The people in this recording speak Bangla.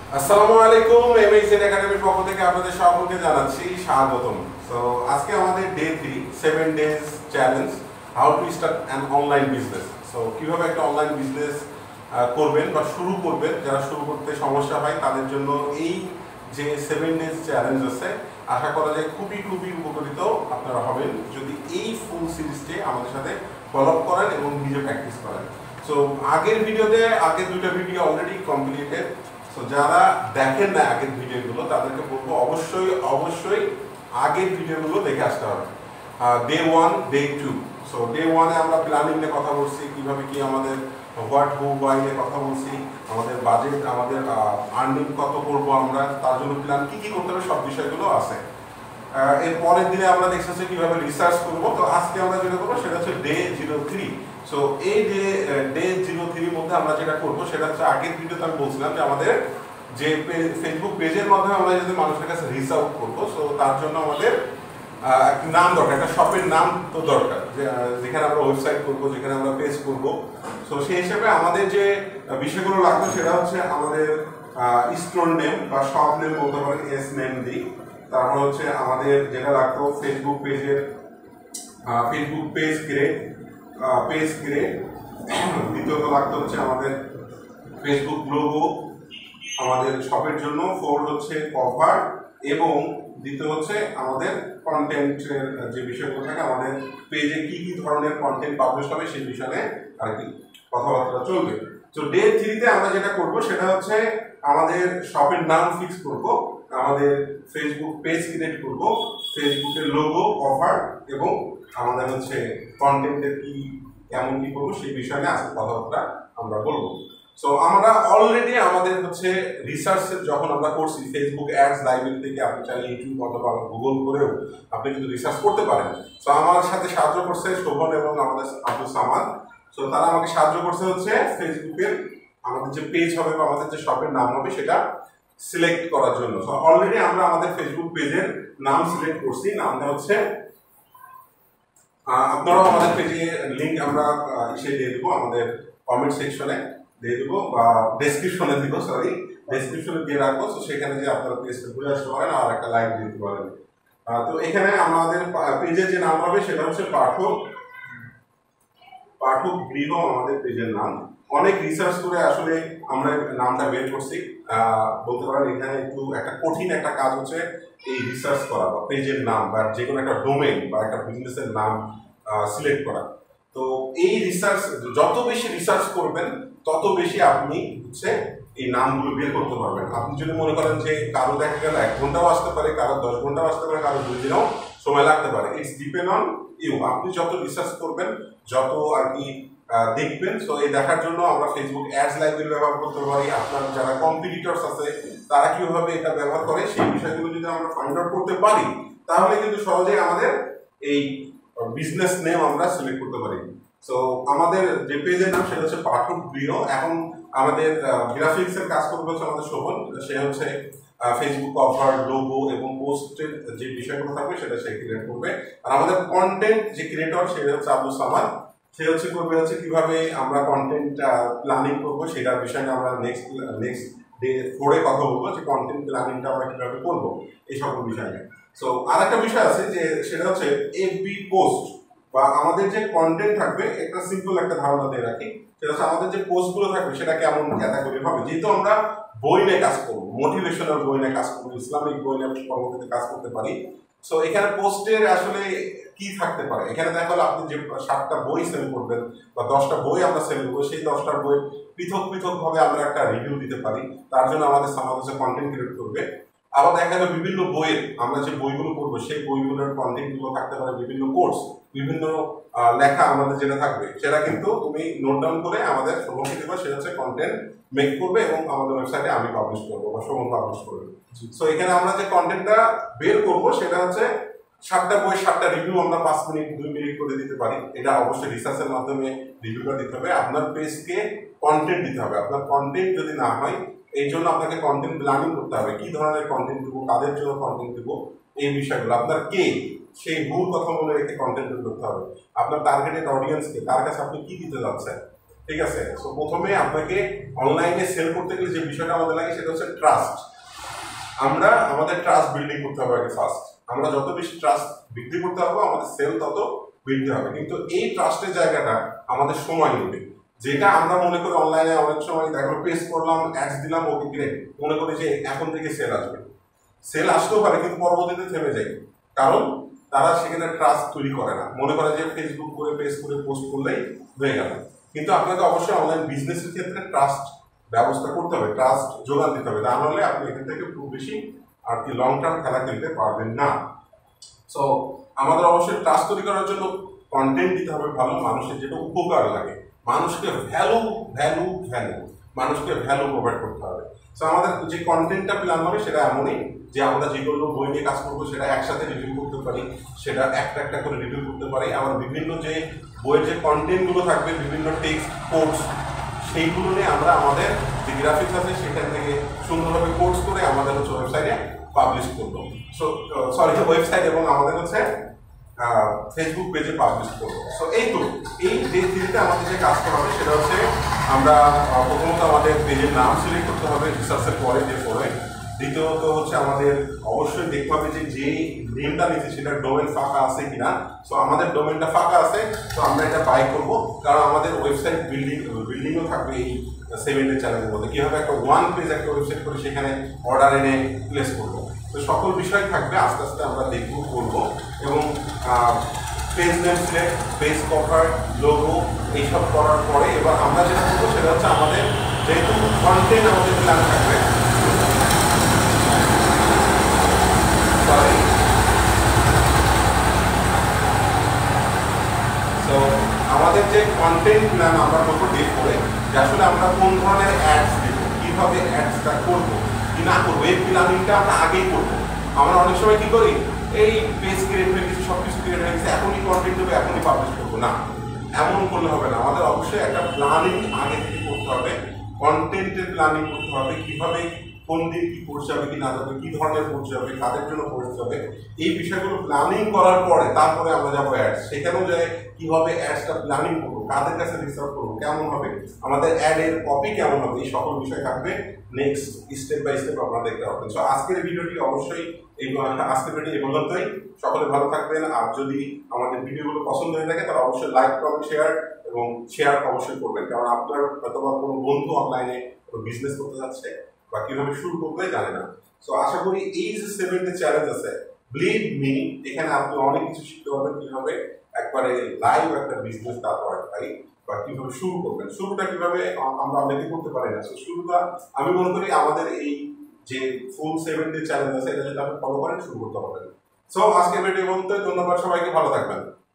আসসালামু আলাইকুম, এমএইচএন একাডেমির পক্ষ থেকে আপনাদের সকলকে জানাচ্ছি স্বাগতম। সো আজকে আমাদের day 3 7 days challenge how to start an online business. So কিভাবে একটা অনলাইন বিজনেস করবেন বা শুরু করবেন, যারা শুরু করতে সমস্যা হয় তাদের জন্য এই যে 7 ডেজ চ্যালেঞ্জ আছে, আশা করা যায় খুবই উপকৃত আপনারা হবেন যদি এই ফুল সিরিজটি আমাদের সাথে ফলো আপ করেন এবং নিজে প্র্যাকটিস করেন। সো আগের দুইটা ভিডিও অলরেডি কমপ্লিটেড। তো যারা দেখেন না আগের ভিডিওগুলো তাদেরকে বলবো অবশ্যই আগের ভিডিওগুলো দেখে আসতে হবে। Day 1 day 2। সো ডে 1-এ আমরা প্ল্যানিং নিয়ে কথা বলছি, কিভাবে কি আমাদের হোয়াট হু ওয়াই নিয়ে কথা বলছি, আমাদের বাজেট, আমাদের আর্নিং কত করবো আমরা, তার জন্য প্ল্যান কি করতে হবে সব বিষয়গুলো আছে। এর পরের দিনে আমরা দেখতেছি কিভাবে রিসার্চ করবো। তো আজকে আমরা যেটা করবো সেটা হচ্ছে ডে 03। সো এই ডে 03-র মধ্যে আমরা যেটা করবো সেটা হচ্ছে, আগের ভিডিওতে আমি বলছিলাম যে আমাদের যে ফেসবুক পেজের মাধ্যমে আমরা যদি মানুষের কাছে রিচ আউট করবো, সো তার জন্য আমাদের একটা নাম দরকার, একটা শপের নাম তো দরকার, যেখানে আমরা ওয়েবসাইট করবো, যেখানে আমরা পেজ করবো। সো সেই হিসেবে আমাদের যে বিষয়গুলো লাগবে সেটা হচ্ছে আমাদের স্টোর নেম বা শপ নেম বলতে পারেন, এস নেম দিই। তারপর হচ্ছে আমাদের যেটা লাগতো ফেসবুক পেজ ক্রিয়েট। দ্বিতীয়ত লাগতো হচ্ছে আমাদের ফেসবুক লোগো, আমাদের শপের জন্য 4 হচ্ছে কভার, এবং দ্বিতীয় হচ্ছে আমাদের কন্টেন্টের যে বিষয়গুলো থাকে, আমাদের পেজে কি ধরনের কন্টেন্ট পাবলিশ হবে সেই বিষয়ে আর কি কথাবার্তা চলবে। তো ডে 3-তে আমরা যেটা করব সেটা হচ্ছে আমাদের শপের নাম ফিক্স করব, আমাদের ফেসবুক পেজ ক্রিয়েট করব, ফেসবুকের লোগো, অফার এবং আমাদের হচ্ছে কন্টেন্টের কেমন কি করবো সেই বিষয়ে আজকে কথাবার্তা আমরা বলবো। সো আমরা অলরেডি আমাদের হচ্ছে রিসার্চ যখন আমরা করছি ফেসবুক অ্যাডস লাইব্রেরি থেকে, আপনি চাইলে ইউটিউব অথবা গুগল করেও আপনি কিন্তু রিসার্চ করতে পারেন। সো আমার সাথে সাহায্য করছে শোভন এবং আমাদের আব্দুল সামাদ। সো তারা আমাকে সাহায্য করছে হচ্ছে ফেসবুকের আমাদের যে পেজ হবে বা আমাদের যে শপের নাম হবে সেটা সিলেক্ট করার জন্য। সো অলরেডি আমরা আমাদের ফেসবুক পেজের নাম সিলেক্ট করছি, নামটা হচ্ছে আপনারাও আমাদের পেজে লিঙ্ক আমরা এসে দিয়ে দেবো, আমাদের কমেন্ট সেকশনে দিয়ে দেবো বা ডেসক্রিপশনে দিব, ডেসক্রিপশনে দিয়ে রাখবো। তো সেখানে যে আপনারা পেজটা ঘুরে আসতে পারেন আর একটা লাইক দিতে পারেন। তো এখানে আমাদের পেজের যে নাম হবে সেটা হচ্ছে পাঠক গৃহ আমাদের পেজের নাম। অনেক রিসার্চ করে আসলে আমরা নামটা বের করছি। বলতে পারেন এখানে একটু একটা কঠিন একটা কাজ হচ্ছে এই রিসার্চ করা বা পেজের নাম বা যে কোনো একটা ডোমেইন বা একটা বিজনেসের নাম সিলেক্ট করা। তো এই রিসার্চ, যত বেশি রিসার্চ করবেন তত বেশি আপনি হচ্ছে এই নামগুলো বের করতে পারবেন। আপনি যদি মনে করেন যে কারো দেখা গেল 1 ঘন্টাও আসতে পারে, কারো 10 ঘন্টাও আসতে পারে, কারো 2 দিনও সময় লাগতে পারে। It's depend on you. আপনি যত রিসার্চ করবেন, যত আর কি দেখবেন। সো এই দেখার জন্য আমরা ফেসবুক অ্যাডস লাইব্রেরি ব্যবহার করতে পারি। আপনার যারা কম্পিটিটরস আছে তারা কিভাবে এটা ব্যবহার করে সেই বিষয়গুলো যদি আমরা ফাইন্ড আউট করতে পারি, তাহলে কিন্তু সহজেই আমাদের এই বিজনেস নেম আমরা সিলেক্ট করতে পারি। সো আমাদের যে পেজের নাম সেটা হচ্ছে পাঠক গৃহ। এখন আমাদের গ্রাফিক্সের কাজ করবে হচ্ছে আমাদের শোভন, সে হচ্ছে ফেসবুক অফার, লোগো এবং পোস্টের যে বিষয়গুলো থাকবে সেটা সে ক্রিয়েট করবে। আর আমাদের কন্টেন্ট যে ক্রিয়েটর সেটা হচ্ছে আব্দুল সামাদ, সে হচ্ছে করবে হচ্ছে কিভাবে আমরা কন্টেন্ট প্ল্যানিং করবো সেটার বিষয়ে আমরা নেক্সট ডে 4-এ কথা বলবো, যে কন্টেন্ট প্ল্যানিংটা আমরা কিভাবে করবো এই সকল বিষয় নিয়ে। সো আর একটা বিষয় আছে যে সেটা হচ্ছে এফবি পোস্ট বা আমাদের যে কন্টেন্ট থাকবে, একটা সিম্পল একটা ধারণা দিয়ে রাখি, সেটা হচ্ছে আমাদের যে পোস্টগুলো থাকবে সেটা কেমন ক্যাটাগরি হবে। যেহেতু আমরা বই নিয়ে কাজ করবো, মোটিভেশনাল বই নিয়ে কাজ করবো, ইসলামিক বই নিয়ে পরবর্তীতে কাজ করতে পারি। সো এখানে পোস্টের আসলে কি থাকতে পারে, এখানে দেখা হলো আপনি যে 7টা বই সেল করবেন বা 10টা বই আমরা সেল করবো, সেই 10টার বই পৃথক ভাবে আমরা একটা রিভিউ দিতে পারি। তার জন্য আমাদের সামাজিক কন্টেন্ট ক্রিয়েট করবে। আবার দেখা যাবে বিভিন্ন বইয়ের আমরা যে বইগুলো পড়বো সেই বইগুলোর কন্টেন্টগুলো থাকতে পারে, বিভিন্ন কোর্স, বিভিন্ন লেখা আমাদের যেটা থাকবে সেটা কিন্তু তুমি নোট ডাউন করে আমাদের শোভনকে দেবো, সেটা হচ্ছে কন্টেন্ট মেক করবে এবং আমাদের ওয়েবসাইটে আমি পাবলিশ করবো বা শোভন পাবলিশ করবে। সো এখানে আমরা যে কন্টেন্টটা বের করবো সেটা হচ্ছে 7টা বই 7টা রিভিউ আমরা 5 মিনিট 2 মিনিট করে দিতে পারি। এটা অবশ্যই রিসার্চের মাধ্যমে রিভিউটা দিতে হবে। আপনার পেজকে কন্টেন্ট দিতে হবে। আপনার কন্টেন্ট যদি না হয়, এই জন্য আপনাকে কন্টেন্ট প্ল্যানিং করতে হবে, কি ধরনের কন্টেন্ট দেবো, কাদের জন্য কন্টেন্ট দেবো, এই বিষয়গুলো আপনার কে, সেই মূল কথা মনে রেখে কন্টেন্ট করতে হবে। আপনার টার্গেটেড অডিয়েন্সকে, তার কাছে আপনি কি দিতে যাচ্ছেন, ঠিক আছে? সো প্রথমে আপনাকে অনলাইনে সেল করতে গেলে যে বিষয়টা আমাদের লাগে সেটা হচ্ছে ট্রাস্ট। আমরা আমাদের ট্রাস্ট বিল্ডিং করতে হবে আগে ফার্স্ট। আমরা যত বেশি ট্রাস্ট বৃদ্ধি করতে পারবো আমাদের সেল তত বৃদ্ধি হবে। কিন্তু এই ট্রাস্টের জায়গাটা আমাদের সময় নেবে। যেটা আমরা মনে করি অনলাইনে অনেক সময় দেখো পেজ করলাম, অ্যাডস দিলাম, ওকে গ্রেট, মনে করি যে এখন থেকে সেল আসবে। সেল আসতেও পারে কিন্তু পরবর্তীতে থেমে যায়, কারণ তারা সেখানে ট্রাস্ট তৈরি করে না, মনে করে যে ফেসবুক করে পেজ করে পোস্ট করলেই হয়ে গেল। কিন্তু আপনাকে অবশ্যই অনলাইন বিজনেসের ক্ষেত্রে ট্রাস্ট ব্যবস্থা করতে হবে, ট্রাস্ট যোগান দিতে হবে, তা নাহলে আপনি এখান থেকে খুব বেশি আর কি লং টার্ম খেলা খেলতে পারবেন না। সো আমাদের অবশ্যই ট্রাস্ট তৈরি করার জন্য কন্টেন্ট দিতে হবে ভালো, মানুষের যেটা উপকার লাগে, মানুষকে ভ্যালু ভ্যালু ভ্যালু মানুষকে ভ্যালু প্রোভাইড করতে হবে। সো আমাদের যে কন্টেন্টটা প্ল্যান হবে সেটা এমনই যে আমরা যেগুলো বই নিয়ে কাজ করবো সেটা একসাথে রিভিউ করতে পারি, সেটা একটা একটা করে রিভিউ করতে পারি। আবার বিভিন্ন যে বইয়ের যে কন্টেন্টগুলো থাকবে, বিভিন্ন টেক্সট কোর্স, সেইগুলো নিয়ে আমরা আমাদের যে গ্রাফিক্স আছে সেখান থেকে সুন্দরভাবে কোর্স করে আমাদের হচ্ছে ওয়েবসাইটে পাবলিশ করবো। সো সরি, ওয়েবসাইট এবং আমাদের হচ্ছে ফেসবুক পেজে পাবলিশ করবো। সো এই তো এই যে থিরিতে আমাদের যে কাজটা হবে সেটা হচ্ছে আমরা প্রথমত আমাদের পেজের নাম সিলেক্ট করতে হবে রিসার্চের পরে যে পরে। দ্বিতীয়ত হচ্ছে আমাদের অবশ্যই দেখতে হবে যে যে নেমটা নিচ্ছে সেটার ডোমেন ফাঁকা আছে কিনা। সো আমাদের ডোমেনটা ফাঁকা আছে, তো আমরা এটা বাই করবো, কারণ আমাদের ওয়েবসাইট বিল্ডিংও থাকবে এই 7 ডে চ্যানেলের মধ্যে। কীভাবে একটা ওয়ান পেজ একটা ওয়েবসাইট করে সেখানে অর্ডার এনে প্লেস করবো, তো সকল বিষয় থাকবে, আস্তে আস্তে আমরা দেখবো করবো। এবং page name select, page cover, logo এইসব করার পরে এবার আমরা যেটা করবো সেটা হচ্ছে আমাদের যেহেতু কন্টেন্ট আমাদের প্ল্যান থাকবে, তো আমাদের যে কন্টেন্ট প্ল্যান আমরা করবো ডেট করে যে আসলে আমরা কোন ধরনের অ্যাডস দিব, কীভাবে অ্যাডসটা করবো কি না করবো, এই প্ল্যানিংটা আমরা আগেই করবো। আমরা অনেক সময় কী করি, এই পেজ ক্রিয়েট হয়ে গেছে, সব কিছু ক্রিয়েট হয়ে গেছে, এখনই কন্টেন্ট দেবো, এখনই পাবলিশ করবো, না, এমন করলে হবে না। আমাদের অবশ্যই একটা প্ল্যানিং আগে থেকে করতে হবে, কন্টেন্টের প্ল্যানিং করতে হবে, কীভাবে কোন দিন কী পড়তে হবে কি না যাবে, কী ধরনের পড়তে হবে, কাদের জন্য পড়তে হবে, এই বিষয়গুলো প্ল্যানিং করার পরে তারপরে আমরা যাবো অ্যাডস। সেখানেও যায় কীভাবে অ্যাডসটা প্ল্যানিং করবো, কাদের কাছে রিসার্চ করবো, কেমন হবে, আমাদের অ্যাডের কপি কেমন হবে, এই সকল বিষয় থাকবে নেক্সট স্টেপ বাই স্টেপ আপনারা দেখতে পাবেন। সো আজকের ভিডিওটি অবশ্যই আজকের ভিডিও এই পর্যন্তই। সকলে ভালো থাকবেন। আর যদি আমাদের ভিডিওগুলো পছন্দ হয়ে থাকে তাহলে অবশ্যই লাইক, কমেন্ট, শেয়ার এবং শেয়ার অবশ্যই করবেন, কারণ আপনার হয়তো বা কোনো বন্ধু অনলাইনে কোনো বিজনেস করতে যাচ্ছে বা কিভাবে শুরু করবে জানে না। সো আশা করি এই যে 7 ডে চ্যালেঞ্জ আছে, বিলিভ মি, এখানে আপনি অনেক কিছু শিখতে পারবেন, কিভাবে একবারে লাইভ একটা বিজনেস দাঁড় করাতে পারি বা কিভাবে শুরু করবেন। শুরুটা কিভাবে আমরা অনেকে করতে পারি না। সো শুরুটা আমি মনে করি আমাদের এই যে ফুল 7 ডে চ্যালেঞ্জ আছে এটা যদি আপনি ফলো করেন শুরু করতে পারবেন। সো আজকে ভিডিও বলতে ধন্যবাদ, সবাইকে ভালো থাকবেন।